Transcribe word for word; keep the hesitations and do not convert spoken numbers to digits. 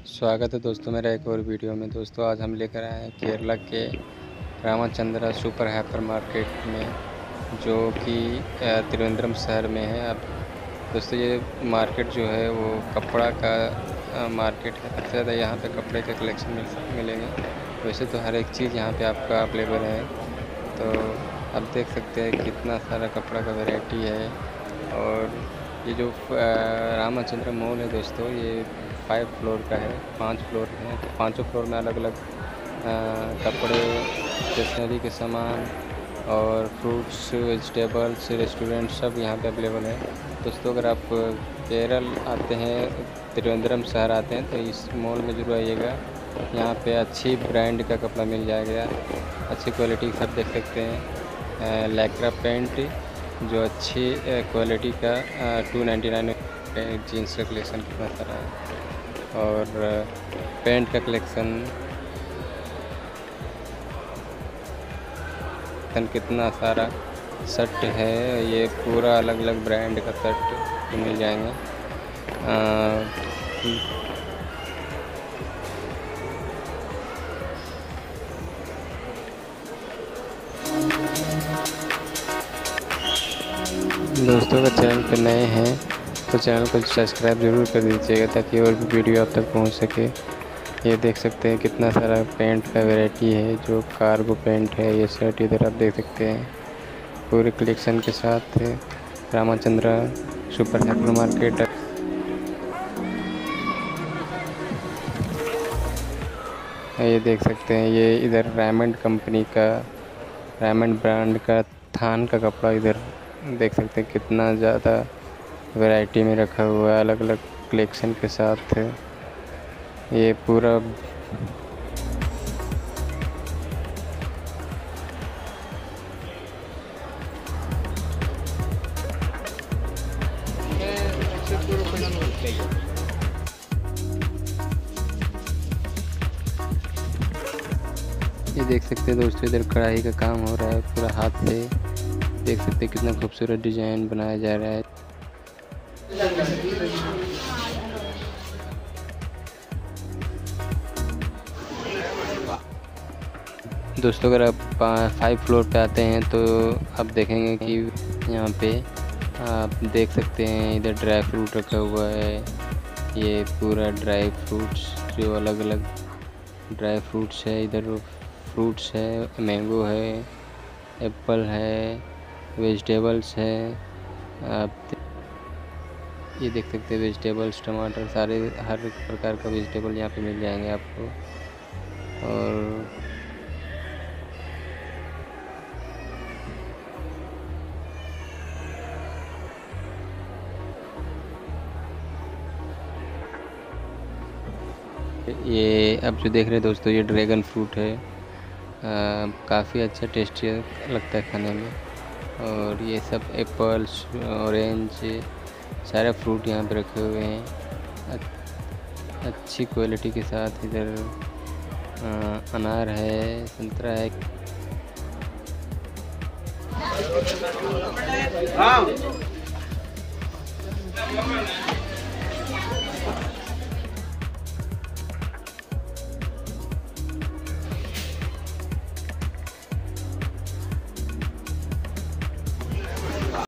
स्वागत है दोस्तों मेरा एक और वीडियो में। दोस्तों आज हम लेकर आए हैं केरला के रामचंद्रा सुपर हाइपर मार्केट में, जो कि त्रिवेंद्रम शहर में है। अब दोस्तों ये मार्केट जो है वो कपड़ा का मार्केट है। सबसे ज़्यादा यहाँ पे कपड़े के कलेक्शन मिल मिलेंगे। वैसे तो हर एक चीज़ यहाँ पे आपका अवेलेबल है। तो आप देख सकते हैं कितना सारा कपड़ा का वैरायटी है। और ये जो रामचंद्र मॉल है दोस्तों, ये फाइव फ्लोर का है, पांच फ्लोर हैं। तो पांचों फ्लोर में अलग अलग कपड़े, स्टेशनरी के सामान और फ्रूट्स, वेजिटेबल्स, रेस्टोरेंट सब यहाँ पे अवेलेबल है। दोस्तों अगर आप केरल आते हैं, त्रिवेंद्रम शहर आते हैं, तो इस मॉल में ज़रूर आइएगा। यहाँ पे अच्छी ब्रांड का कपड़ा मिल जाएगा, अच्छी क्वालिटी सब देख सकते हैं। लैक्रा पेंट जो अच्छी क्वालिटी का टू नाइन्टी नाइन जीन्स का कलेक्शन कितना सारा है, और पेंट का कलेक्शन कितना सारा शर्ट है। ये पूरा अलग अलग ब्रांड का शर्ट मिल जाएंगे। आ, दोस्तों अगर चैनल पर नए हैं तो चैनल को सब्सक्राइब ज़रूर कर दीजिएगा, ताकि और भी वीडियो आप तक पहुंच सके। ये देख सकते हैं कितना सारा पेंट का वैरायटी है, जो कार्गो पेंट है। ये शर्ट इधर आप देख सकते हैं पूरे कलेक्शन के साथ है। Ramachandra super hyper market. ये देख सकते हैं ये इधर रेमंड कंपनी का, रेमंड ब्रांड का थान का कपड़ा इधर देख सकते हैं कितना ज़्यादा वैरायटी में रखा हुआ है, अलग अलग कलेक्शन के साथ है। ये पूरा ये देख सकते हैं दोस्तों, इधर कढ़ाई का काम हो रहा है पूरा हाथ से। देख सकते हैं कितना खूबसूरत डिजाइन बनाया जा रहा है। दोस्तों अगर आप फाइव फ्लोर पे आते हैं तो आप देखेंगे कि यहाँ पे आप देख सकते हैं इधर ड्राई फ्रूट रखा हुआ है। ये पूरा ड्राई फ्रूट्स, जो अलग अलग ड्राई फ्रूट्स है। इधर फ्रूट्स है, मैंगो है, एप्पल है, वेजिटेबल्स है। आप ये देख सकते हैं वेजिटेबल्स, टमाटर, सारे हर प्रकार का वेजिटेबल यहाँ पे मिल जाएंगे आपको। और ये आप जो देख रहे हैं दोस्तों, ये ड्रैगन फ्रूट है। काफ़ी अच्छा टेस्टी लगता है खाने में। और ये सब एप्पल्स, ऑरेंज, सारे फ्रूट यहाँ पे रखे हुए हैं अच्छी क्वालिटी के साथ। इधर अनार है, संतरा है।